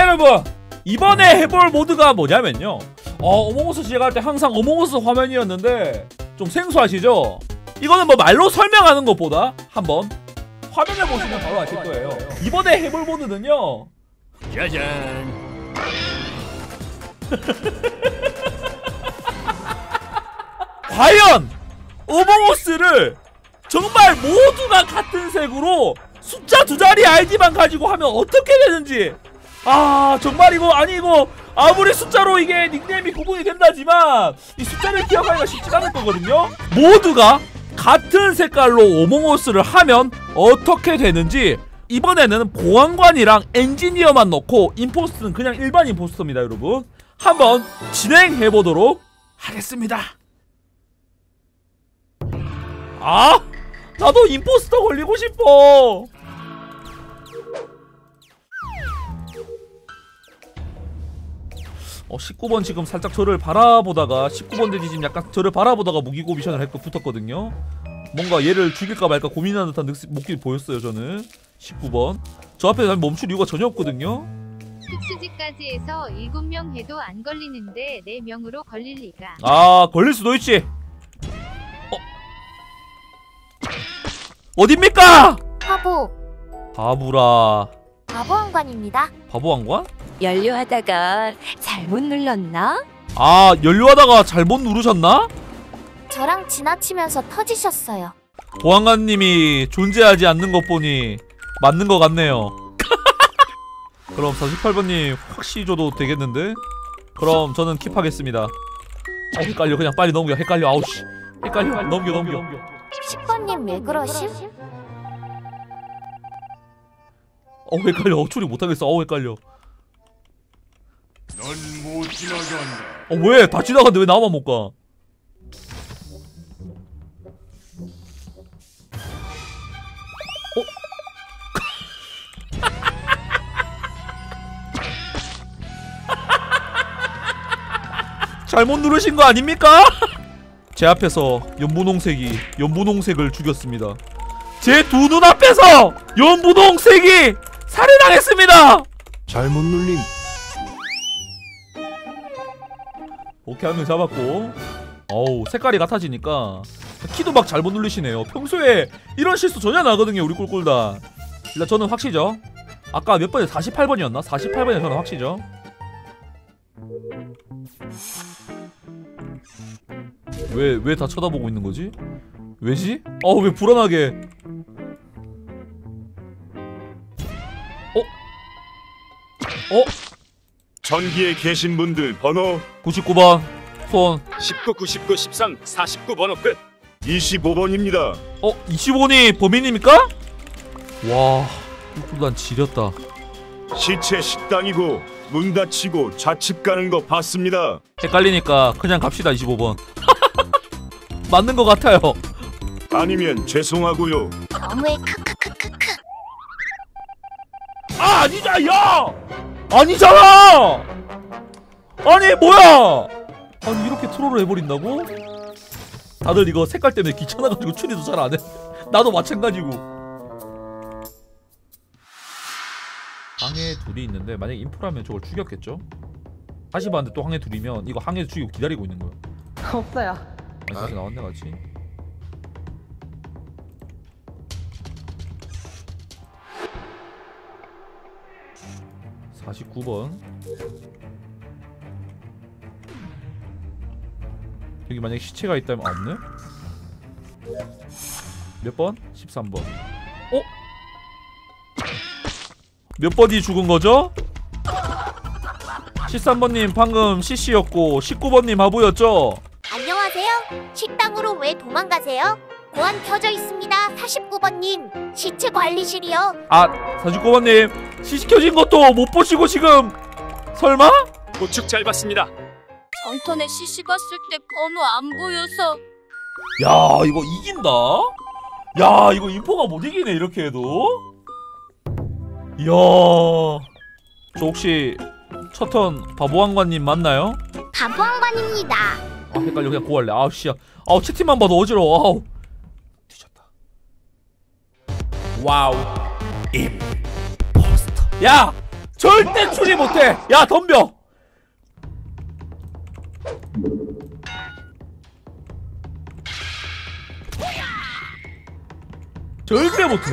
여러분, 이번에 해볼 모드가 뭐냐면요, 어몽어스 시작할 때 항상 어몽어스 화면이었는데 좀 생소하시죠? 이거는 뭐 말로 설명하는 것보다 한번 화면을 보시면 바로 아실 거예요. 이번에 해볼 모드는요, 짜잔. 과연 어몽어스를 정말 모두가 같은 색으로 숫자 두 자리 아이디만 가지고 하면 어떻게 되는지, 정말 이거 아무리 숫자로 이게 닉네임이 구분이 된다지만 이 숫자를 기억하기가 쉽지 않을 거거든요. 모두가 같은 색깔로 어몽어스를 하면 어떻게 되는지, 이번에는 보안관이랑 엔지니어만 넣고 임포스터는 그냥 일반 임포스터입니다. 여러분, 한번 진행해보도록 하겠습니다. 나도 임포스터 걸리고 싶어. 어, 19번 지금 살짝 저를 바라보다가, 19번 대지 지금 약간 저를 바라보다가 무기고 미션을 했고 붙었거든요. 뭔가 얘를 죽일까 말까 고민하는 듯한 목길이 보였어요. 저는 19번 저 앞에 멈출 이유가 전혀 없거든요. 특수지까지 해서 7명 해도 안 걸리는데 4명으로 걸릴 리가. 걸릴 수도 있지. 어딥니까? 바보라. 바보왕관입니다. 바보왕관? 연료하다가 잘못 눌렀나? 연료하다가 잘못 누르셨나? 저랑 지나치면서 터지셨어요. 보안관님이 존재하지 않는 것 보니 맞는 것 같네요. 그럼 48번님 확실히 줘도 되겠는데? 그럼 저는 킵하겠습니다. 헷갈려. 그냥 빨리 넘겨. 헷갈려. 아우씨, 헷갈려. 넘겨. 10번님 왜 그러심? 헷갈려. 처리 못하겠어. 헷갈려. 넌 못 지나간다. 왜? 다 지나갔는데 왜 나만 못 가? 잘못 누르신 거 아닙니까? 제 앞에서 연분홍색을 죽였습니다. 제 두 눈앞에서 연분홍색이 살해당했습니다. 잘못 눌림. 오케이, 한 명 잡았고. 색깔이 같아지니까 키도 막 잘못 누르시네요. 평소에 이런 실수 전혀 안 하거든요, 우리 꿀꿀단. 일단 저는 확시죠. 아까 몇 번에 48번이었나? 48번에 저는 확시죠. 왜 다 쳐다보고 있는 거지? 왜지? 왜 불안하게. 전기에 계신 분들 번호 99번 손. 19, 99, 13, 49번호 끝. 25번입니다. 25번이 범인입니까? 와, 꿀꿀단 지렸다. 시체 식당이고 문 닫히고 좌측 가는 거 봤습니다. 헷갈리니까 그냥 갑시다. 25번. 맞는 것 같아요. 아니면 죄송하고요. 너무해. 크크크크크. 아니잖아. 야! 아니잖아! 아니 뭐야! 아니 이렇게 트롤을 해버린다고? 다들 이거 색깔 때문에 귀찮아가지고 추리도 잘 안해. 나도 마찬가지고. 항해 둘이 있는데 만약에 인포라면 저걸 죽였겠죠? 다시 봤는데 또 항해 둘이면 이거 항해 죽이고 기다리고 있는 거야. 없어요. 다시 나왔네 같이. 사 49번. 여기 만약에 시체가 있다면 없네? 몇 번? 13번. 몇 번이 죽은 거죠? 13번님 방금 CC였고 19번님 바보였죠? 안녕하세요. 식당으로 왜 도망가세요? 보안 켜져 있습니다. 49번님 시체 관리실이요. 49번님 CC 켜진 것도 못 보시고 지금 설마? 우측 잘 봤습니다. 전턴에 CC 봤을 때 번호 안 보여서. 야 이거 이긴다? 야 이거 인포가 못 이기네 이렇게 해도. 이야, 저 혹시 첫 턴 바보왕관님 맞나요? 바보왕관입니다. 헷갈려. 그냥 고할래. 씨야. 채팅만 봐도 어지러워. 뒤졌다. 와우. 임포스터. 야! 절대 추리 못해. 야 덤벼. 절대 못해.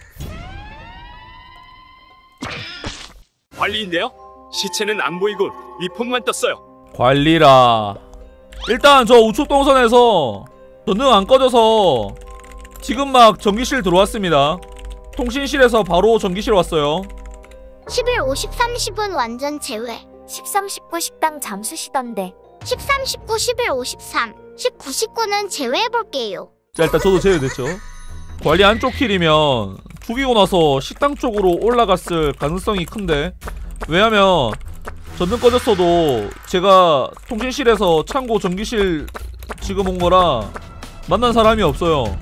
관리인데요. 시체는 안 보이고 위폰만 떴어요. 관리라. 일단 저 우측 동선에서 전등 안 꺼져서 지금 막 전기실 들어왔습니다. 통신실에서 바로 전기실 왔어요. 11, 53, 10은 완전 제외. 13, 19 식당 잠수시던데. 13, 19, 11, 53, 19, 19는 제외해볼게요. 자 일단 저도 제외됐죠. 관리 안쪽 킬이면 죽이고 나서 식당 쪽으로 올라갔을 가능성이 큰데, 왜냐면 전등 꺼졌어도 제가 통신실에서 창고 전기실 지금 온 거라 만난 사람이 없어요.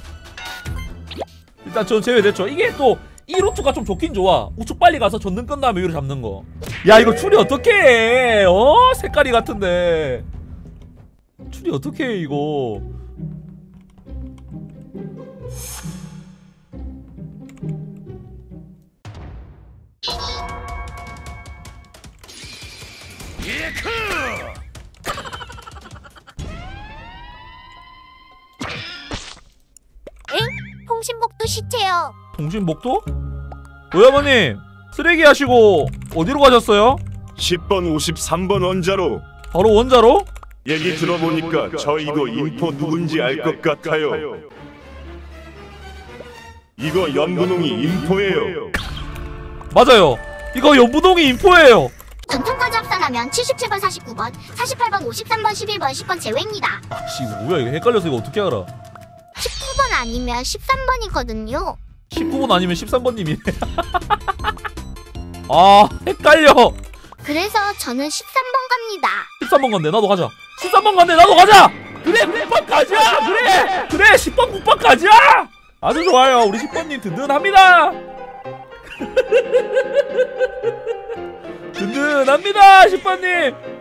일단 전 제외됐죠. 이게 또 이 루트가 좀 좋긴 좋아. 우측 빨리 가서 전등 끈 다음에 위로 잡는 거. 야 이거 추리 어떻게 해? 색깔이 같은데 추리 어떻게 해 이거. 통신복도 시체요. 통신복도? 오야버님 쓰레기 하시고 어디로 가셨어요? 10번 53번 원자로. 바로 원자로? 얘기 들어보니까 저희도 인포 누군지 알 것 같아요. 이거 연분홍이 인포예요. 맞아요. 이거 연부동이 인포예요. 전통까지 합산하면 77번, 49번, 48번, 53번, 11번, 10번 제외입니다. 아씨 뭐야 이거 헷갈려서 이거 어떻게 알아? 19번 아니면 13번이거든요. 19번 아니면 13번님이네. 아 헷갈려. 그래서 저는 13번 갑니다. 13번 간대 나도 가자. 13번 간대 나도 가자. 그래 9번 가자. 그래 10번 9번 가자. 아주 좋아요. 우리 10번님 든든합니다. 든든합니다 10번님.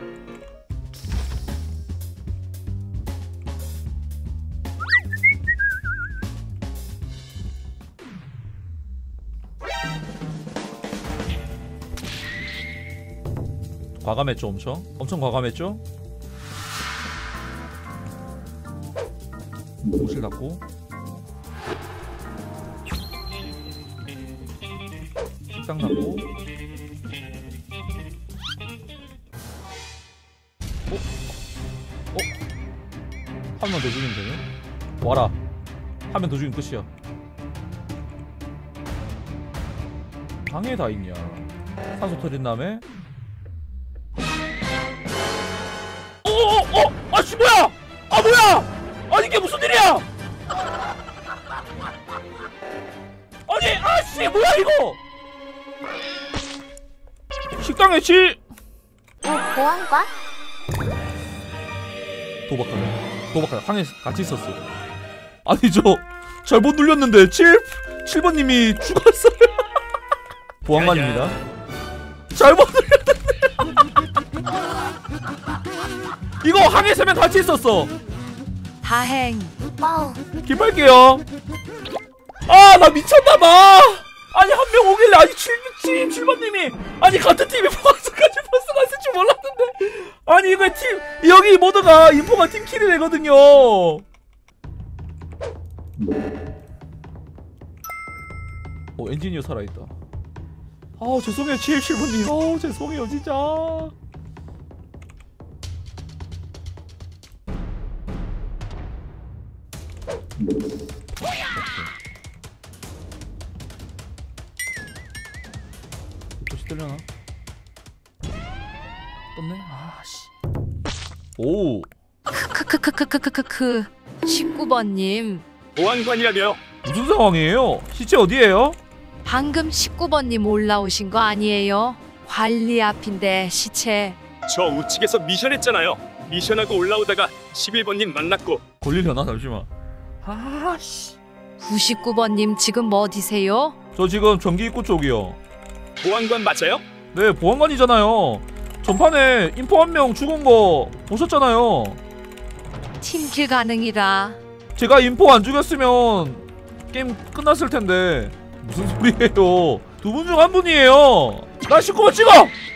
과감했죠. 엄청 과감했죠. 옷을 닫고 식당 닫고. 한 명 더 죽이면 되네. 와라. 한 명 더 죽이면 끝이야. 방에 다 있냐. 산소 터진 다음에 아씨 뭐야! 아 뭐야! 아니 이게 무슨 일이야! 아니 아씨 뭐야 이거! 식당에 보안관? 도박하네. 항에 같이 있었어. 아니 저 잘못 눌렸는데 7번님이 죽었어요. 보안관입니다. 잘못 눌렸는데. 이거 항해 3명 같이 있었어. 다행. 와우. 기빨게요. 아 나 미쳤나봐. 아니 한 명 오길래 아니 7번님이 아니 같은 팀에 버스까지 버스가 있을 줄 몰랐는데. 아니 이거 팀 여기 모두가 인포가 팀킬이 되거든요. 엔지니어 살아있다. 아 죄송해요 7번님. 죄송해요 진짜. 혹시 뜰려나? 떴네? 아씨. 오. 크크크크크크크크 19번님. 보안관이라며요. 무슨 상황이에요? 시체 어디에요? 방금 19번님 올라오신 거 아니에요? 관리 앞인데 시체. 저 우측에서 미션했잖아요. 미션하고 올라오다가 11번님 만났고. 걸리려나? 잠시만. 아씨. 99번님 지금 어디세요? 저 지금 전기 입구 쪽이요. 보안관 맞아요? 네 보안관이잖아요. 전판에 인포 한 명 죽은 거 보셨잖아요. 팀킬 가능이라. 제가 인포 안 죽였으면 게임 끝났을 텐데 무슨 소리예요. 두 분 중 한 분이에요. 나 19번 찍어.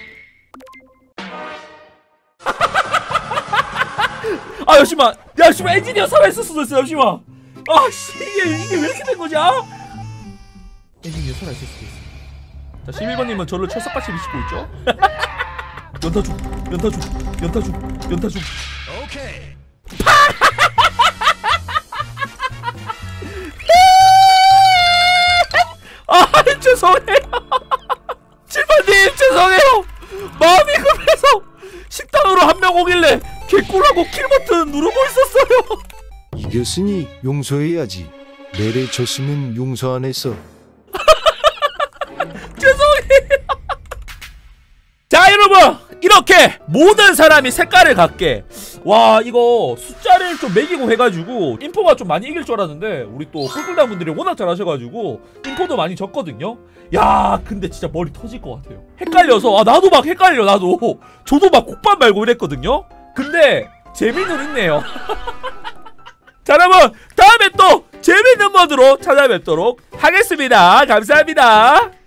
아 잠시만. 야 잠시만 엔지니어 살아있을 수도 있어. 잠시만. 아씨 이게 왜 이렇게 된 거지? 엔지니어 살아있을 수도 있어. 자 11번님은 저를 철석같이 미치고 있죠? 연타중. 오케이. 죄송해요. 7번님 죄송해요. 마음이 급해서 식당으로 한 명 오길래 개꿀하고 킬버튼 누르고 있었어요. 이겼으니 용서해야지. 내래 졌으면 용서 안 했어. 죄송해요. 자 여러분 이렇게 모든 사람이 색깔을 갖게. 와 이거 숫자를 좀 매기고 해가지고 인포가 좀 많이 이길 줄 알았는데 우리 또 꿀꿀당 분들이 워낙 잘하셔가지고 인포도 많이 졌거든요. 야 근데 진짜 머리 터질 것 같아요. 헷갈려서 나도 막 헷갈려. 나도 저도 막 곡반 말고 이랬거든요. 근데 재미는 있네요. 자 여러분 다음에 또 재밌는 모드로 찾아뵙도록 하겠습니다. 감사합니다.